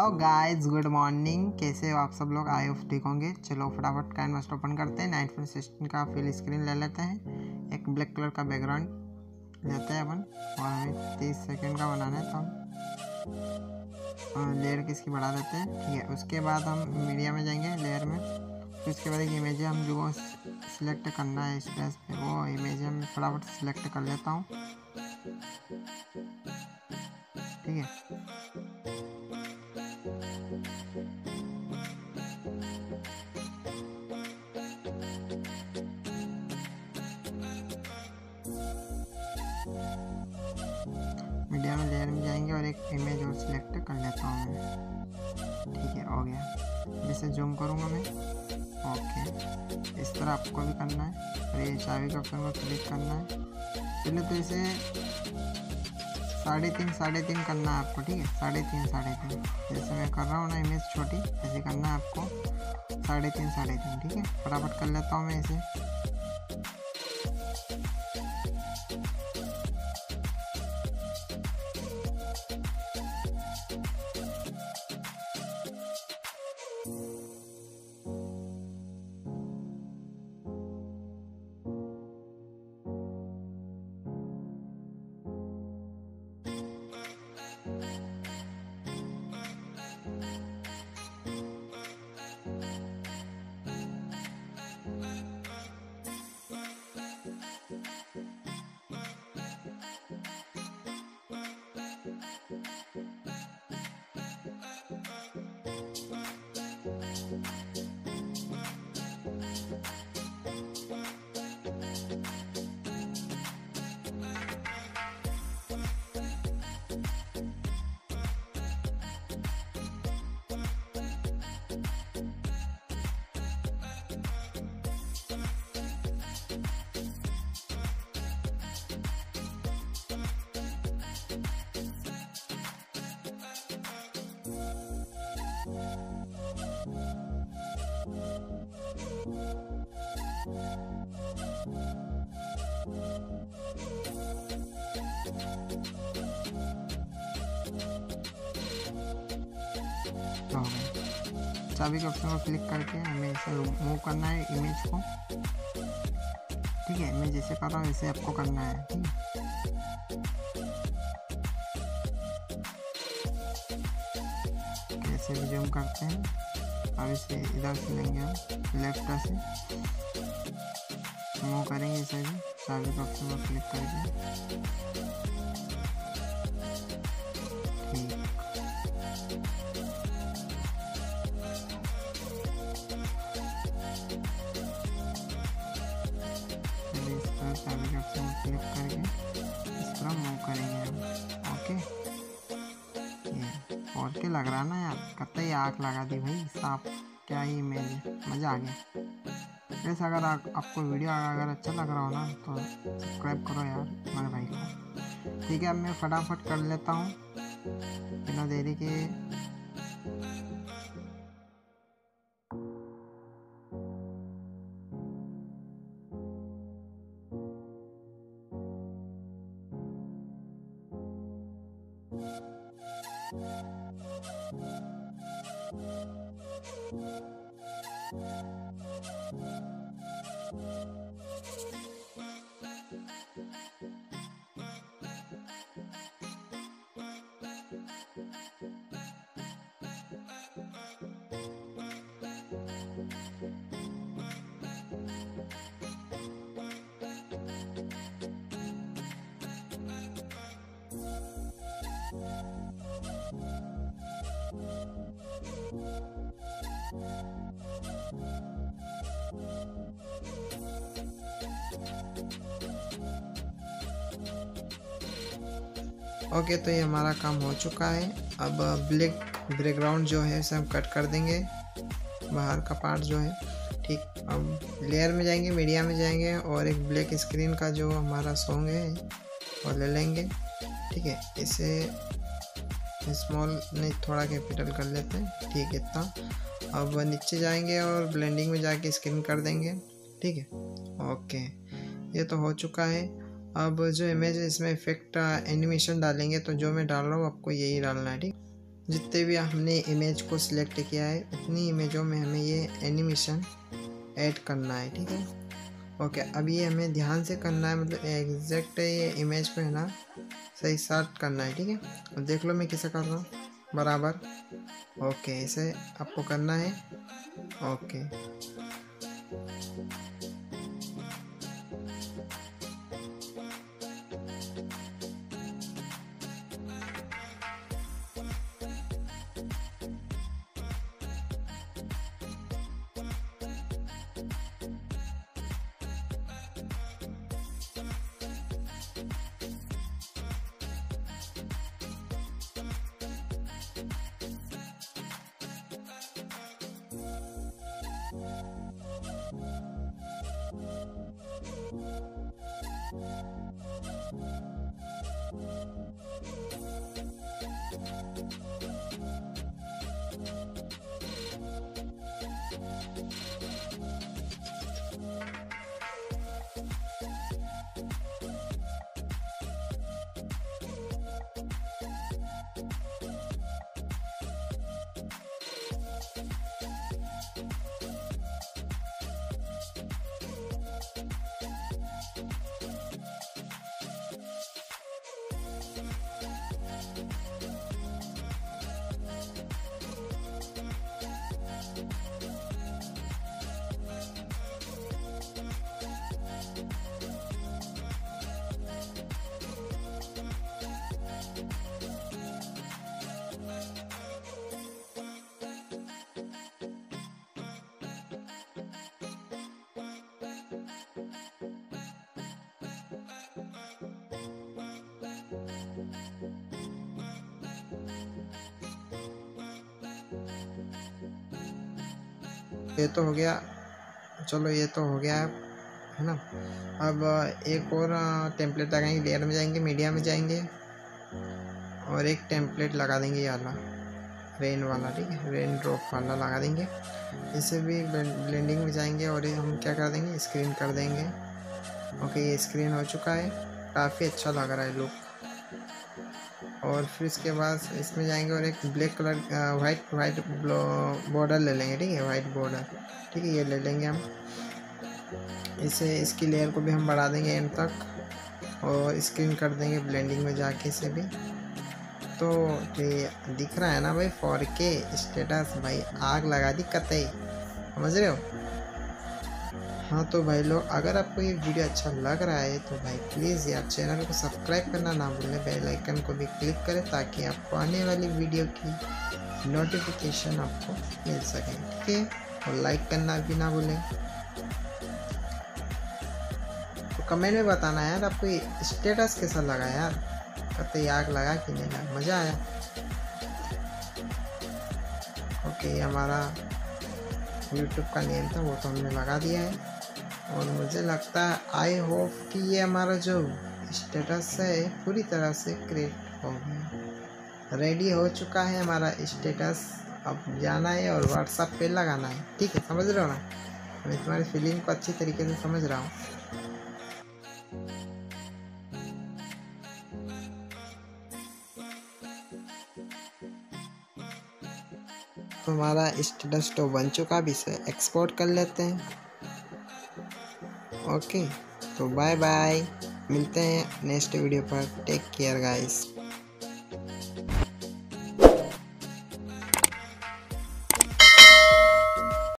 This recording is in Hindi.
Guys, good morning. कैसे हो आप सब लोग? आई होप ठीक होंगे। चलो फटाफट काइन मास्टर ओपन करते हैं। 9.16 का फिल स्क्रीन ले लेते हैं। एक ब्लैक कलर का बैकग्राउंड लेते हैं अपन, और हमें 30 सेकंड का बनाना है, तो हम लेयर किसकी बढ़ा देते हैं। ठीक है, उसके बाद हम मीडिया में जाएंगे, लेयर में। फिर उसके बाद एक इमेज हम जो सिलेक्ट करना है स्पेस पे, वो इमेज हम फटाफट सिलेक्ट कर लेता हूँ। ठीक है, मीडिया में लेयर में जाएंगे और एक इमेज और सिलेक्ट कर लेता हूँ मैं। ठीक है, हो गया। जैसे जूम करूँगा मैं। ओके, इस तरह आपको भी करना है। और ये चाबी का ऑप्शन को क्लिक करना है। पहले तो इसे 3.5 करना है आपको। ठीक है, 3.5 जैसे मैं कर रहा हूँ ना, इमेज छोटी, ऐसे करना है आपको 3.5। ठीक है, फटाफट कर लेता हूँ मैं इसे। हो गया। चाबी के ऑप्शन को क्लिक करके हमें इसे मूव करना है, इमेज को। ठीक है, मैं जैसे कर रहा हूँ वैसे आपको करना है। ठीक है, कैसे भी जूम करते हैं। अब इसे इधर से लेंगे हम, लेफ्ट से मूव करेंगे इसे भी, चाबी के ऑप्शन को क्लिक करके। ठीक, चाबी के ऑप्शन को क्लिक करके इस तरह मूव करेंगे हम। ओके, ये और क्या लग रहा ना यार, कतई आँख लगा दी भाई साफ। क्या ही इमेज है, मज़ा आ गया। वैसे अगर आपको वीडियो अगर अच्छा लग रहा हो ना, तो सब्सक्राइब करो यार मेरे भाई को। ठीक है, अब मैं फटाफट कर लेता हूँ बिना देरी के। ओके, तो ये हमारा काम हो चुका है। अब ब्लैक बैकग्राउंड जो है उसे हम कट कर देंगे, बाहर का पार्ट जो है। ठीक, अब लेयर में जाएंगे, मीडिया में जाएंगे, और एक ब्लैक स्क्रीन का जो हमारा सॉन्ग है वो ले लेंगे। ठीक है, इसे स्मॉल नहीं, थोड़ा कैपिटल कर लेते हैं। ठीक है, इतना। अब नीचे जाएंगे और ब्लेंडिंग में जाके स्क्रीन कर देंगे। ठीक है, ओके, ये तो हो चुका है। अब जो इमेज है इसमें इफेक्ट एनिमेशन डालेंगे, तो जो मैं डाल रहा हूँ आपको यही डालना है। ठीक, जितने भी हमने इमेज को सिलेक्ट किया है उतनी इमेजों में हमें ये एनिमेशन ऐड करना है, ठीक है। ओके, अब ये हमें ध्यान से करना है, मतलब एग्जैक्ट ये इमेज को है ना सही सेट करना है, ठीक है। अब देख लो मैं कैसे कर रहा हूँ, बराबर। ओके, ऐसे आपको करना है। ओके, ये तो हो गया। चलो ये तो हो गया है ना। अब एक और टेम्पलेट लगाएंगे, लेयर में जाएंगे, मीडिया में जाएंगे और एक टेम्पलेट लगा देंगे ये वाला रेन वाला, ठीक है, रेन ड्रॉप वाला लगा देंगे। इसे भी ब्लेंडिंग में जाएंगे और ये हम क्या कर देंगे, स्क्रीन कर देंगे। ओके, ये स्क्रीन हो चुका है, काफ़ी अच्छा लग रहा है लुक। और फिर इसके बाद इसमें जाएंगे और एक ब्लैक कलर वाइट बॉर्डर ले लेंगे, ठीक है, वाइट बॉर्डर, ठीक है, ये ले लेंगे हम। इसे इसकी लेयर को भी हम बढ़ा देंगे एंड तक और स्क्रीन कर देंगे ब्लेंडिंग में जाके इसे भी। तो ये दिख रहा है ना भाई 4K स्टेटस, भाई आग लगा दी कतई, समझ रहे हो। हाँ तो भाई लोग, अगर आपको ये वीडियो अच्छा लग रहा है तो भाई प्लीज़ यार चैनल को सब्सक्राइब करना ना भूलें, बेल आइकन को भी क्लिक करें ताकि आपको आने वाली वीडियो की नोटिफिकेशन आपको मिल सके, ठीक है। और लाइक करना भी ना भूलें। तो कमेंट में बताना यार आपको ये स्टेटस कैसा लगा यार, कतई आग लगा कि नहीं लगा, मज़ा आया। ओके, ये हमारा यूट्यूब का नेम था वो तो हमने लगा दिया है। और मुझे लगता है, आई होप कि ये हमारा जो स्टेटस है पूरी तरह से क्रिएट हो गया, रेडी हो चुका है हमारा स्टेटस। अब जाना है और व्हाट्सएप पे लगाना है, ठीक है, समझ रहे हो ना। मैं तुम्हारी फीलिंग को अच्छी तरीके से समझ रहा हूँ। तो हमारा स्टेटस तो बन चुका, अब इसे एक्सपोर्ट कर लेते हैं। ओके, तो बाय बाय, मिलते हैं नेक्स्ट वीडियो पर। Take care guys.